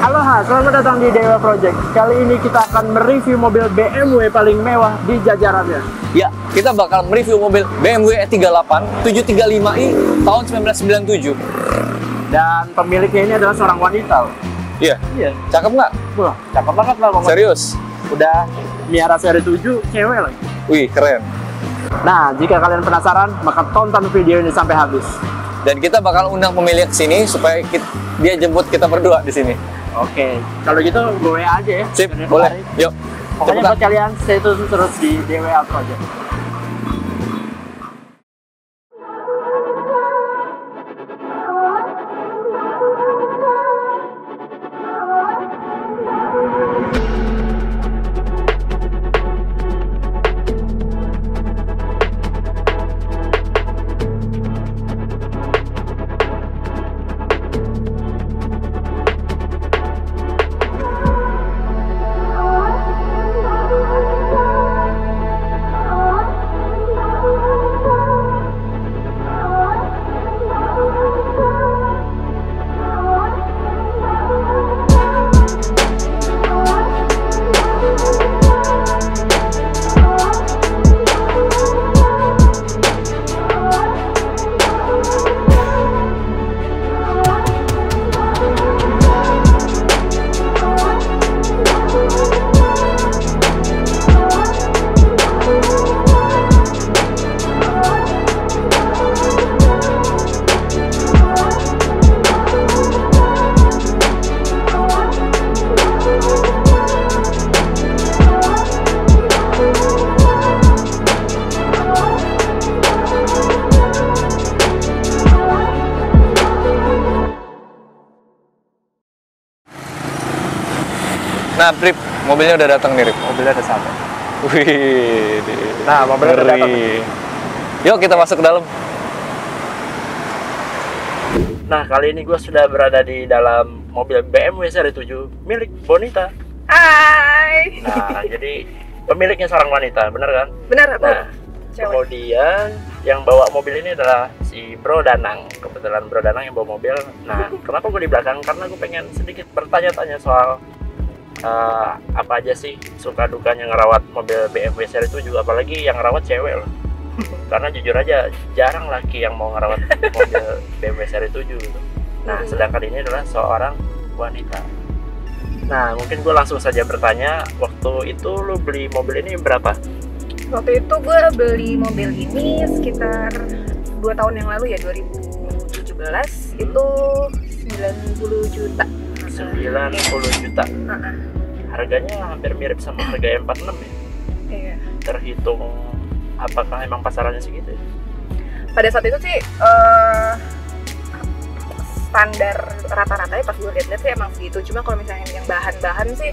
Aloha, selamat datang di Dewa Project. Kali ini kita akan mereview mobil BMW paling mewah di jajarannya. Ya, kita bakal mereview mobil BMW E38 735i tahun 1997. Dan pemiliknya ini adalah seorang wanita. Iya. Iya. Cakep nggak? Wah, cakep banget lah. Serius? Udah Miara seri 7 cewek lagi. Wih, keren. Nah, jika kalian penasaran, maka tonton video ini sampai habis. Dan kita bakal undang pemilik sini supaya dia jemput kita berdua di sini. Oke, kalau gitu gue aja ya. Sip, boleh. Yuk. Pokoknya cepetan. buat kalian stay tune terus di DWA Project. Nah, Rip, mobilnya udah datang nih, Rip. Mobilnya udah sampai. Wih. Nah, mobilnya udah datang. Yuk, kita masuk ke dalam. Nah, kali ini gue sudah berada di dalam mobil BMW seri 7 milik Bonita. Hai. Nah, jadi pemiliknya seorang wanita, bener kan? Benar, aku Nah, cewek. kemudian yang bawa mobil ini adalah si Bro Danang. Kebetulan Bro Danang yang bawa mobil. Nah, kenapa gue di belakang? Karena gue pengen sedikit bertanya-tanya soal apa aja sih suka dukanya ngerawat mobil BMW seri 7, apalagi yang ngerawat cewek loh. Karena jujur aja jarang laki yang mau ngerawat mobil BMW seri 7 gitu. Nah, sedangkan ini adalah seorang wanita. Nah, mungkin gue langsung saja bertanya, waktu itu lu beli mobil ini berapa? Waktu itu gue beli mobil ini sekitar 2 tahun yang lalu ya, 2017. Itu 90 juta. 90 juta. Harganya hampir mirip sama harga M46 ya? Iya. Terhitung apakah emang pasarannya segitu ya? Pada saat itu sih standar rata-ratanya pas gue lihat-lihat sih emang segitu. Cuma kalau misalnya yang bahan-bahan sih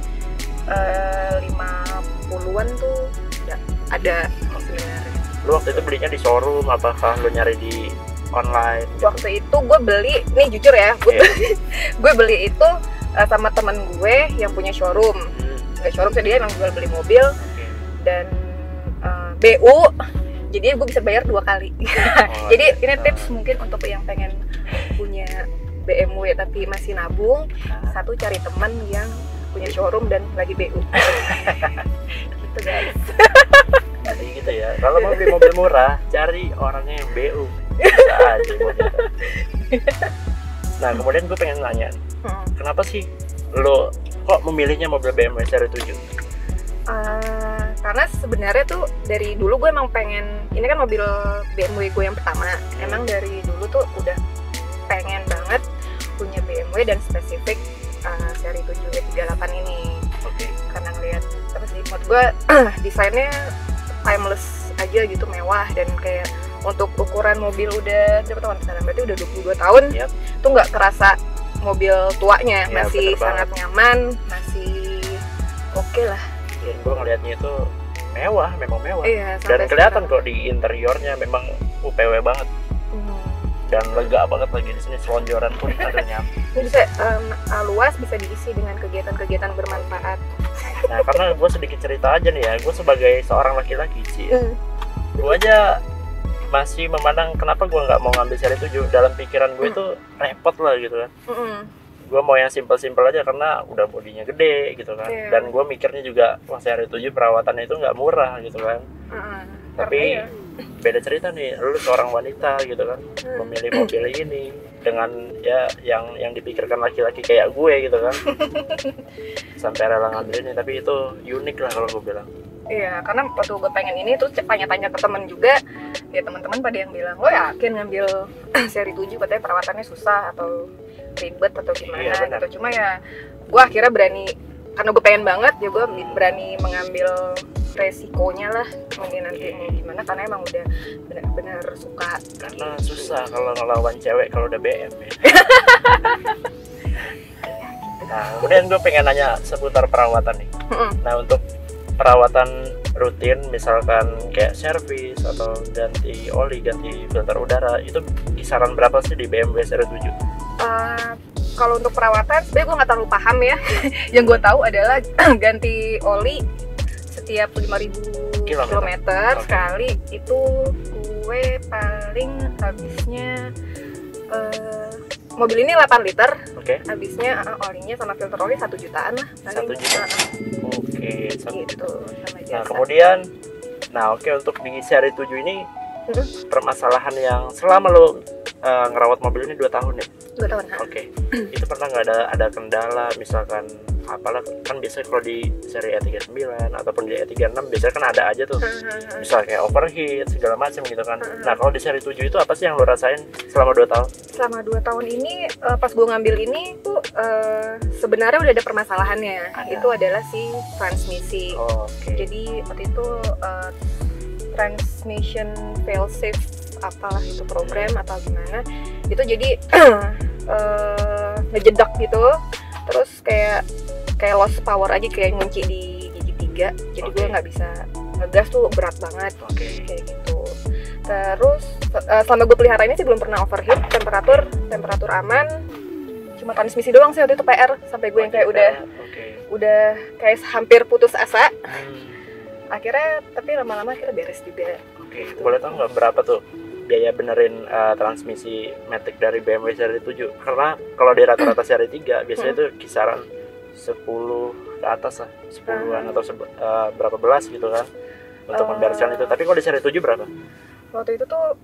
50-an tuh ada sebenarnya. Lu waktu itu belinya di showroom, apakah lu nyari di online gitu? Waktu itu gue beli, nih jujur ya, gue beli itu sama temen gue yang punya showroom. Nggak showroom sih, dia emang jual beli mobil dan BU, jadi gue bisa bayar 2 kali. Jadi ini tips mungkin untuk yang pengen punya BMW tapi masih nabung. Satu, cari teman yang punya showroom dan lagi BU. Gitu guys. Jadi gitu ya, kalau mau beli mobil murah, cari orangnya yang BU. Bisa aja buat itu. Nah, kemudian gue pengen nanya, kenapa sih lo kok memilihnya mobil BMW seri 7? Karena sebenarnya tuh dari dulu gue emang pengen, ini kan mobil BMW gue yang pertama. Emang dari dulu tuh udah pengen banget punya BMW dan spesifik seri 7 E38 ini. Oke. Karena ngeliat apa sih, menurut gue desainnya timeless aja gitu, mewah, dan kayak untuk ukuran mobil udah berapa tahun sekarang? Berarti udah 22 tahun. Yep. Tuh nggak kerasa mobil tuanya, Ya, masih bener sangat banget. nyaman, masih oke lah. Ya, gue ngelihatnya itu mewah, memang mewah. Iya, Dan sampai kelihatan sekarang. kok di interiornya memang UPW banget. Dan lega banget lagi di sini, selonjoran pun ada nyampe. Ini bisa luas, bisa diisi dengan kegiatan-kegiatan bermanfaat. Nah, karena gue sedikit cerita aja nih ya, gue sebagai seorang laki-laki sih, gue aja masih memandang kenapa gue nggak mau ngambil seri 7. Dalam pikiran gue itu repot lah gitu kan. gue mau yang simple-simple aja karena udah bodinya gede gitu kan. Iya. Dan gue mikirnya juga wah seri 7 perawatannya itu nggak murah gitu kan. Tapi Karena beda cerita nih, lu seorang wanita gitu kan memilih mobil ini dengan ya yang dipikirkan laki-laki kayak gue gitu kan. Sampai rela ngambil ini, tapi itu unik lah kalau gue bilang. iya, karena waktu gue pengen ini terus tanya-tanya ke temen juga, ya teman-teman pada yang bilang, lo yakin ngambil seri 7 katanya perawatannya susah atau ribet atau gimana Iya, benar. gitu. Cuma ya gue akhirnya berani, karena gue pengen banget ya gue berani mengambil resikonya lah, mungkin nanti mau gimana, karena emang udah benar-benar suka. Karena susah kalau ngelawan cewek kalau udah BM ya. Nah, kemudian gue pengen nanya seputar perawatan nih. Nah, untuk perawatan rutin misalkan kayak servis atau ganti oli, ganti filter udara, itu kisaran berapa sih di BMW seri 7? Kalau untuk perawatan sebenarnya gue nggak terlalu paham ya. Yang gue tahu adalah ganti oli setiap 5.000 kilometer Oke. sekali. Itu gue paling habisnya mobil ini 8 liter. Oke. Habisnya olinya sama filter oli 1 jutaan lah paling. 1 juta. Oke, 1 Gitu juta. sama Nah, jasa. kemudian untuk di seri 7 ini permasalahan yang selama lo ngerawat mobil ini 2 tahun ya? 2 tahun. Oke. Itu pernah nggak ada kendala misalkan apalah, kan biasanya kalau di seri E39 ataupun di E36 biasanya kan ada aja tuh misal kayak overheat segala macam gitu kan. Nah, kalau di seri 7 itu apa sih yang lo rasain selama 2 tahun? Selama 2 tahun ini pas gue ngambil ini tuh sebenarnya udah ada permasalahannya. Ada. Itu adalah si transmisi. Oke. Jadi waktu itu transmission failsafe apalah itu program atau gimana, itu jadi ngejedak gitu, terus kayak lost power aja, kayak ngunci di gigi 3, jadi gue Oke. nggak bisa ngegas tuh, berat banget Oke. kayak gitu. Terus selama gue pelihara ini sih belum pernah overheat, temperatur aman, cuma transmisi doang sih waktu itu PR, sampai gue yang kayak udah kayak hampir putus asa. Akhirnya tapi lama-lama akhirnya beres juga. Oke. Boleh tahu nggak berapa tuh biaya benerin transmisi Matic dari BMW seri 7? Karena kalau di rata-rata seri 3 biasanya itu kisaran 10 ke atas lah, 10-an atau berapa belas gitu kan untuk membereskan itu. Tapi kalau di seri 7 berapa? Waktu itu tuh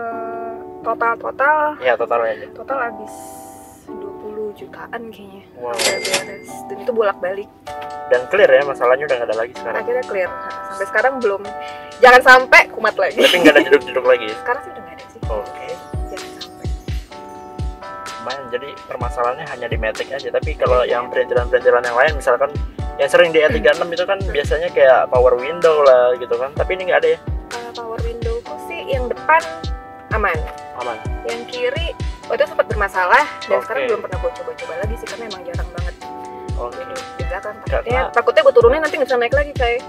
total Ya, totalnya aja. habis 20 jutaan kayaknya. Wow. Sampai beres, dan itu bolak-balik. Dan clear ya, masalahnya udah nggak ada lagi sekarang. Akhirnya clear. Sampai sekarang belum, jangan sampai kumat lagi. Tapi nggak ada jeduk-jeduk lagi. Sekarang sih udah nggak ada sih. Oke. Jangan sampai. Lumayan, jadi permasalahannya hanya di Matic aja. Tapi kalau yang perintilan-perintilan yang lain, misalkan yang sering di E36 itu kan biasanya kayak power window lah gitu kan. Tapi ini nggak ada ya? Power windowku sih yang depan aman. Aman. Yang kiri waktu itu sempat bermasalah, dan Oke. sekarang belum pernah gue coba-coba lagi sih, karena emang jarang banget Oke. di belakang. Karena- Takutnya gue turunin nanti nggak bisa naik lagi kayak.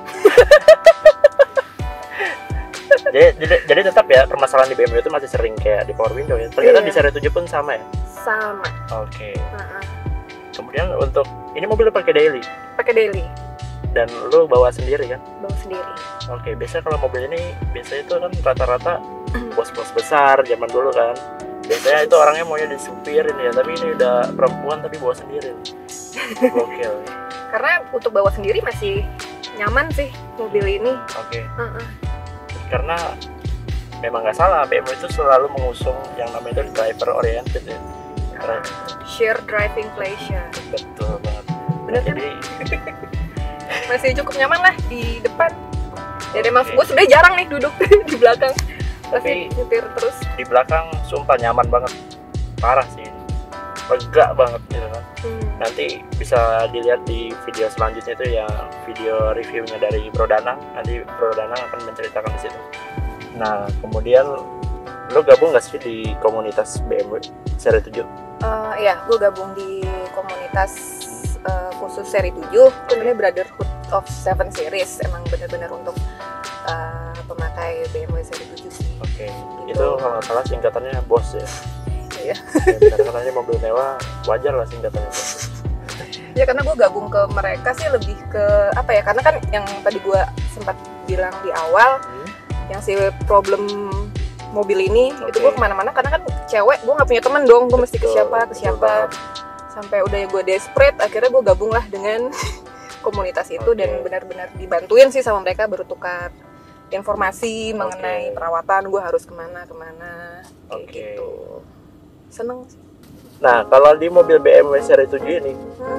Jadi tetap ya permasalahan di BMW itu masih sering kayak di power window ya. Ternyata Iya. di seri 7 pun sama ya. Sama. Oke. Heeh. Kemudian untuk ini mobil pakai daily Pakai daily, dan lu bawa sendiri kan? bawa sendiri. Oke, biasanya kalau mobil ini biasanya itu kan rata-rata bos-bos besar zaman dulu kan. Biasanya itu orangnya maunya disupirin ya, tapi ini udah perempuan tapi bawa sendiri. Gokil. Karena untuk bawa sendiri masih nyaman sih mobil ini. Oke. Heeh. Karena memang nggak salah, BMW itu selalu mengusung yang namanya itu driver oriented ya. Share driving pleasure. Betul banget. Bener kan? Jadi Masih cukup nyaman lah di depan. Dan emang Oke. gue sebenarnya jarang nih duduk di belakang. Pasti Tapi- nyetir terus. di belakang sumpah nyaman banget, parah sih, lega banget gitu kan. Nanti bisa dilihat di video selanjutnya itu ya, video reviewnya dari Bro Danang. Nanti Bro Danang akan menceritakan di situ. Nah, kemudian lo gabung nggak sih di komunitas BMW seri 7? Iya, gue gabung di komunitas khusus seri 7. Itu namanya Brotherhood of 7 Series. Emang bener-bener untuk pemakai BMW seri 7 sih. Oke, itu kalau nggak salah singkatannya BOS ya. Iya. Karena ini mobil mewah, wajar lah singkatannya BOS. Ya karena gue gabung ke mereka sih lebih ke apa ya, karena kan yang tadi gue sempat bilang di awal, yang si problem mobil ini, itu gue Oke. kemana-mana karena kan cewek, gue nggak punya temen dong, gue mesti ke Betul, siapa betul banget. Sampai udah gue desperate, akhirnya gue gabung lah dengan komunitas itu dan benar-benar dibantuin sih sama mereka, bertukar informasi mengenai perawatan, gue harus kemana kayak gitu. Seneng sih. Nah, kalau di mobil BMW seri 7 ini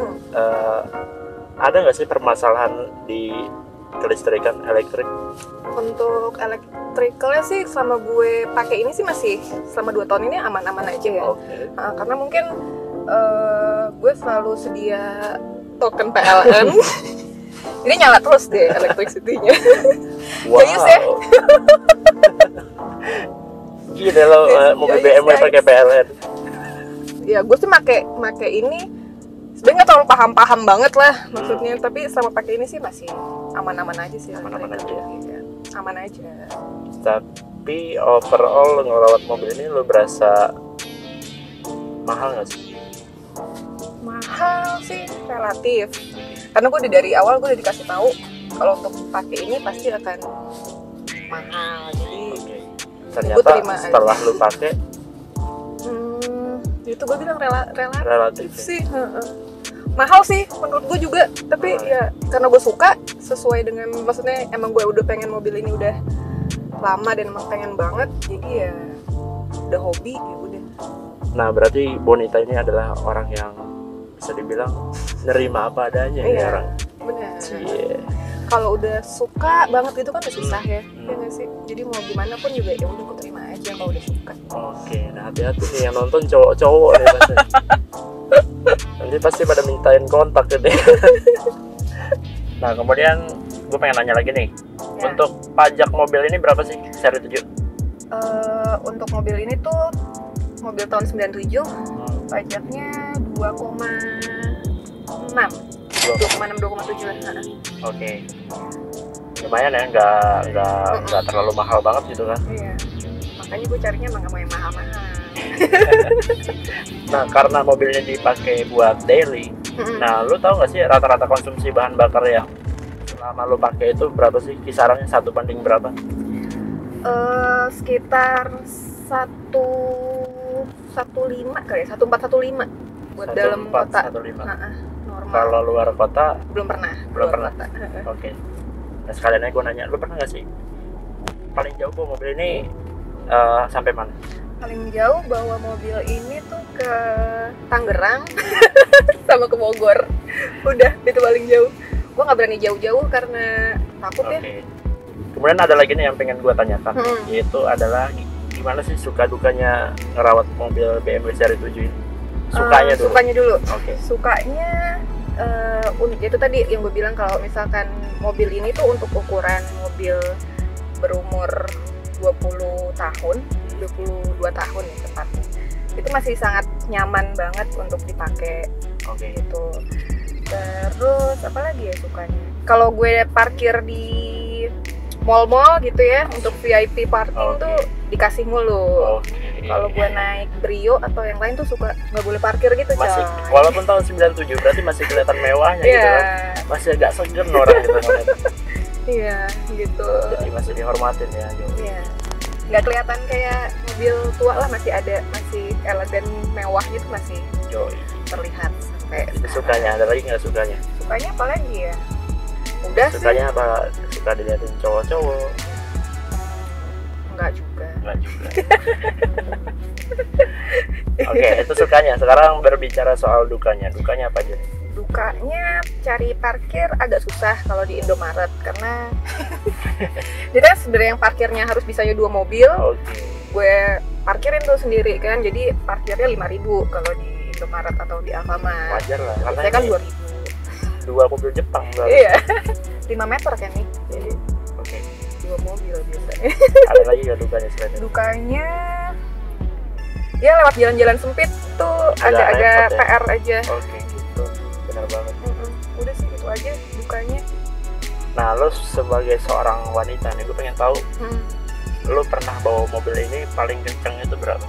ada nggak sih permasalahan di kelistrikan elektrik? Untuk elektrikalnya sih selama gue pakai ini sih masih selama 2 tahun ini aman-aman aja ya. Karena mungkin gue selalu sedia token PLN. Jadi nyala terus deh electricity-nya. Wow. Gayus ya. Gila lo mobil BMW pakai PLN. Ya gue sih make ini sebenarnya nggak terlalu paham banget lah maksudnya, tapi selama pakai ini sih masih aman-aman aja sih. Aman-aman aja. Ya. Aman aja. Tapi overall ngerawat mobil ini lo berasa mahal nggak sih? Mahal sih relatif. Karena gue dari awal gue udah dikasih tahu kalau untuk pakai ini pasti akan mahal. Jadi ternyata setelah lu pakai itu gue bilang relatif sih. Mahal sih menurut gue juga, tapi ya karena gue suka sesuai dengan, maksudnya emang gue udah pengen mobil ini udah lama dan emang pengen banget, jadi ya udah hobi ya udah. Nah berarti Bonita ini adalah orang yang bisa dibilang nerima apa adanya ya orang. Benar. Yeah. Kalau udah suka banget itu kan udah susah ya nggak sih? Jadi mau gimana pun juga ya udah gue terima aja kalau udah suka. Oke, nah hati-hati nih yang nonton cowok-cowok nih pasti. Nanti pasti pada mintain kontak gitu. Nah kemudian gue pengen nanya lagi nih, untuk pajak mobil ini berapa sih seri 7? Untuk mobil ini tuh mobil tahun 97, pajaknya 2,6 2,7 lah. Oke. Lumayan ya, nggak terlalu mahal banget gitu kan? Iya. Makanya gue carinya emang nggak mau yang mahal-mahal. Nah karena mobilnya dipakai buat daily, nah lu tahu nggak sih rata-rata konsumsi bahan bakar yang selama lu pakai itu berapa sih? Kisarannya 1 banding berapa? Sekitar 115 kali ya, 1415 buat dalam kota. 1415. Normal. Kalau luar kota belum pernah. Oke. Nah sekalian aja gue nanya, lu pernah nggak sih paling jauh bawa mobil ini sampai mana? Paling jauh bawa mobil ini tuh ke Tangerang sama ke Bogor. Udah, itu paling jauh. Gue nggak berani jauh-jauh karena takut ya. Kemudian ada lagi nih yang pengen gue tanyakan, yaitu adalah gimana sih suka dukanya ngerawat mobil BMW seri 7 ini? Sukanya dulu. Oke. Sukanya itu tadi yang gue bilang, kalau misalkan mobil ini tuh untuk ukuran mobil berumur 22 tahun ya tepatnya, itu masih sangat nyaman banget untuk dipakai. Gitu. Terus apa lagi ya sukanya? Kalau gue parkir di mall-mall gitu ya, untuk VIP parking tuh dikasih mulu. Kalau gue naik Brio atau yang lain tuh suka nggak boleh parkir gitu, masih, walaupun tahun 97 berarti masih kelihatan mewahnya gitu kan. Masih agak segan orang gitu. Iya gitu. Jadi masih dihormatin ya. Iya. Nggak kelihatan kayak mobil tua lah, masih elegan mewah gitu, masih terlihat sampai. Itu sukanya, ada lagi nggak sukanya? Sukanya apa lagi ya? Udah sukanya sih. Apa? Suka dilihatin cowok-cowok? Enggak juga. Oke, itu sukanya. Sekarang berbicara soal dukanya. Dukanya apa aja? Dukanya cari parkir agak susah kalau di Indomaret, karena jadi kan sebenarnya yang parkirnya harus bisanya 2 mobil. Gue parkirin tuh sendiri kan, jadi parkirnya 5.000 kalau di Indomaret atau di Alfamart. Wajar lah, karena saya kan 2.000. 2 mobil Jepang berarti. Iya. 5 meter kan nih. Jadi 2 mobil biasanya. Ada lagi nggak dukanya selain itu? Dukanya ya lewat jalan-jalan sempit tuh agak-agak PR aja. Gitu. Benar banget. Udah sih itu aja dukanya. Nah, lo sebagai seorang wanita nih, gue pengen tahu lo pernah bawa mobil ini paling kenceng itu berapa?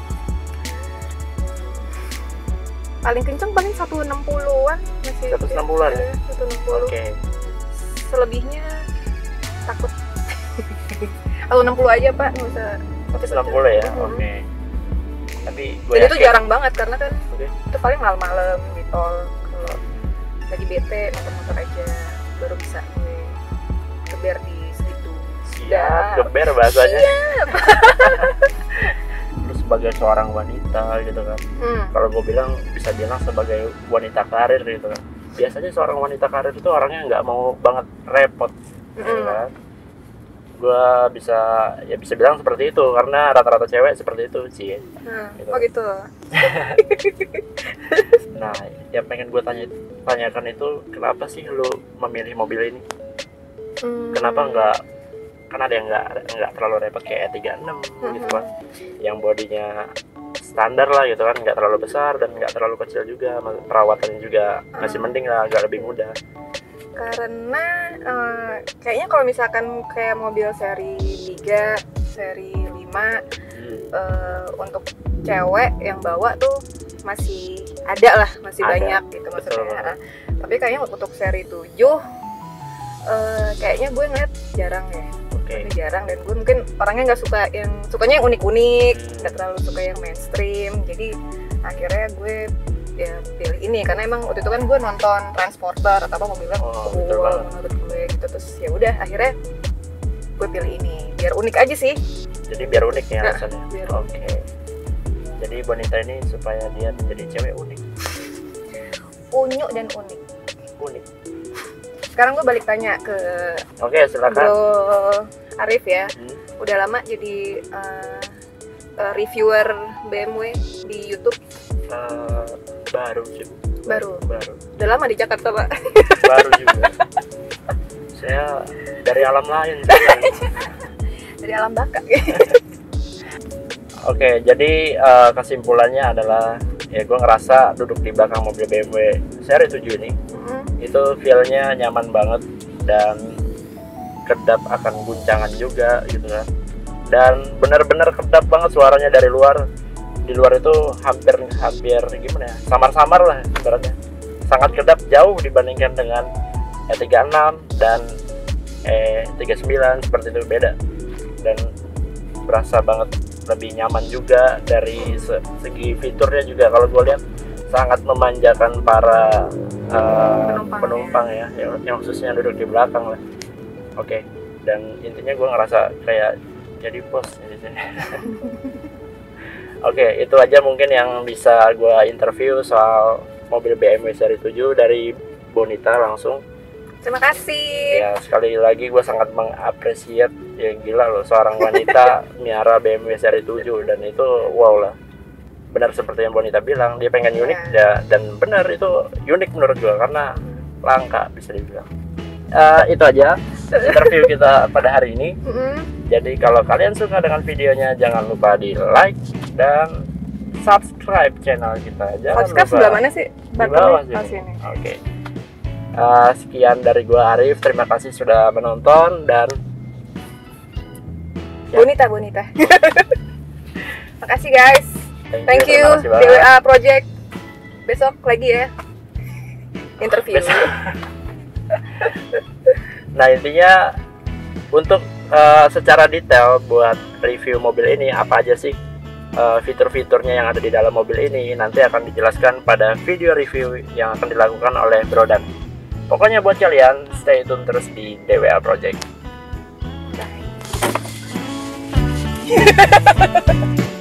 Paling kenceng paling 160-an masih. 160-an ya? 160. Oke. Selebihnya takut. 160 aja Pak, nggak usah 160 ya? Oke. Tapi gue Dan itu jarang banget karena kan Oke. itu paling malam-malam di tol, kalau lagi bete nonton motor aja baru bisa gue geber di situ. Siap, geber bahasanya. Terus sebagai seorang wanita gitu kan, kalau gue bilang bisa bilang sebagai wanita karir gitu kan. Biasanya seorang wanita karir itu orangnya nggak mau banget repot gitu kan. Gue bisa bilang seperti itu karena rata-rata cewek seperti itu sih. Gitu. Oh gitu. Nah, yang pengen gue tanyakan itu kenapa sih lu memilih mobil ini? Kenapa nggak? Kan ada yang nggak terlalu repot kayak E36 gitu kan, yang bodinya standar lah gitu kan, nggak terlalu besar dan nggak terlalu kecil juga, perawatannya juga masih mending lah, agak lebih mudah. Karena kayaknya kalau misalkan kayak mobil seri 3, seri 5 untuk cewek yang bawa tuh masih ada lah, masih Ada. banyak gitu maksudnya. Betul. Tapi kayaknya untuk seri 7 kayaknya gue ngeliat jarang ya. Oke. Ini jarang, dan gue mungkin orangnya nggak suka sukanya yang unik-unik, nggak terlalu suka yang mainstream. Jadi akhirnya gue ya pilih ini karena emang waktu itu kan gue nonton Transporter atau apa mobilnya betul cool banget. menurut gue gitu, terus ya udah akhirnya gue pilih ini biar unik aja sih. Jadi biar unik ya Nah, alasannya. biar Oke. Jadi Bonita ini supaya dia menjadi cewek unik. Unyu dan unik. Unik. Sekarang gue balik tanya ke Oke, silakan. Bro Arif ya. Hmm. Udah lama jadi reviewer BMW di YouTube? Baru sih. Baru. Baru. Udah lama di Jakarta, Pak? Baru juga. Saya dari alam lain. Dari alam baka. Oke, jadi kesimpulannya adalah ya gue ngerasa duduk di belakang mobil BMW seri 7 ini itu feel-nya nyaman banget dan kedap akan guncangan juga gitu kan. Dan benar-benar kedap banget suaranya dari luar. Di luar itu hampir gimana ya? Samar-samar lah ibaratnya. Sangat kedap jauh dibandingkan dengan E36 dan E39 seperti itu, beda. Dan berasa banget lebih nyaman juga dari segi fiturnya juga. Kalau gue lihat sangat memanjakan para penumpang ya, yang khususnya duduk di belakang lah. Oke, dan intinya gue ngerasa kayak jadi bos di sini. Oke, itu aja mungkin yang bisa gue interview soal mobil BMW seri 7 dari Bonita langsung. Terima kasih. Ya, sekali lagi gue sangat mengapresiat, ya gila loh seorang wanita miara BMW seri 7, dan itu wow lah. Benar seperti yang Bonita bilang, dia pengen unik ya, dan benar itu unik menurut gue karena langka bisa dibilang. Itu aja interview kita pada hari ini. Jadi kalau kalian suka dengan videonya jangan lupa di like dan subscribe channel kita. Jangan Subscribe lupa sebelah mana sih? di bawah Oh, sini. sini. Oke. Sekian dari gua Arif, terima kasih sudah menonton dan Bonita. Makasih guys. Thank you. terima kasih banget. DWA Project. Besok lagi ya interview. Besok. Nah, intinya untuk secara detail buat review mobil ini apa aja sih fitur-fiturnya yang ada di dalam mobil ini nanti akan dijelaskan pada video review yang akan dilakukan oleh Bro Dan. Pokoknya buat kalian stay tune terus di DWA Project. Bye.